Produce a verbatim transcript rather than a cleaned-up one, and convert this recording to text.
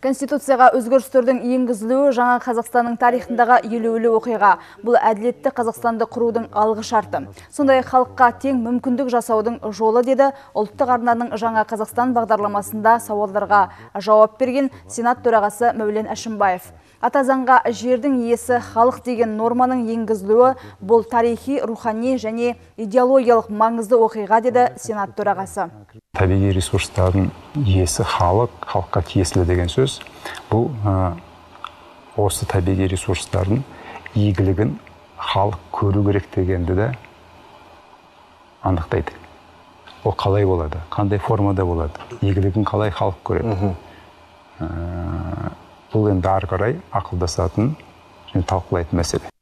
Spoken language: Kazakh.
Конституцияға өзгерістердің енгізілуі жаңа Қазақстанның тарихындағы елеулі оқиға. Бұл әділетті Қазақстанды құрудың алғы шарты. Сондай халыққа тең мүмкіндік жасаудың жолы, деді ұлттық арнаның жаңа Қазақстан бағдарламасында сауалдарға жауап берген Сенат төрағасы Мәулен Әшімбаев. Ата заңға жердің иесі халық деген норманың енгізілуі бұл тарихи, рухани және идеологиялық маңызды оқиға, деді Сенат төрағасы. Табиғи ресурстардың иесі халық, халыққа тиесілі деген сөз. Бұл ә, осы табиғи ресурстардың игілігін халық көру керек дегенді де анықтайды. Ол қалай болады, қандай формада болады, игілігін қалай халық көреді. Бұл енді ары қарай ақылдасатын және талқылайтын мәселе.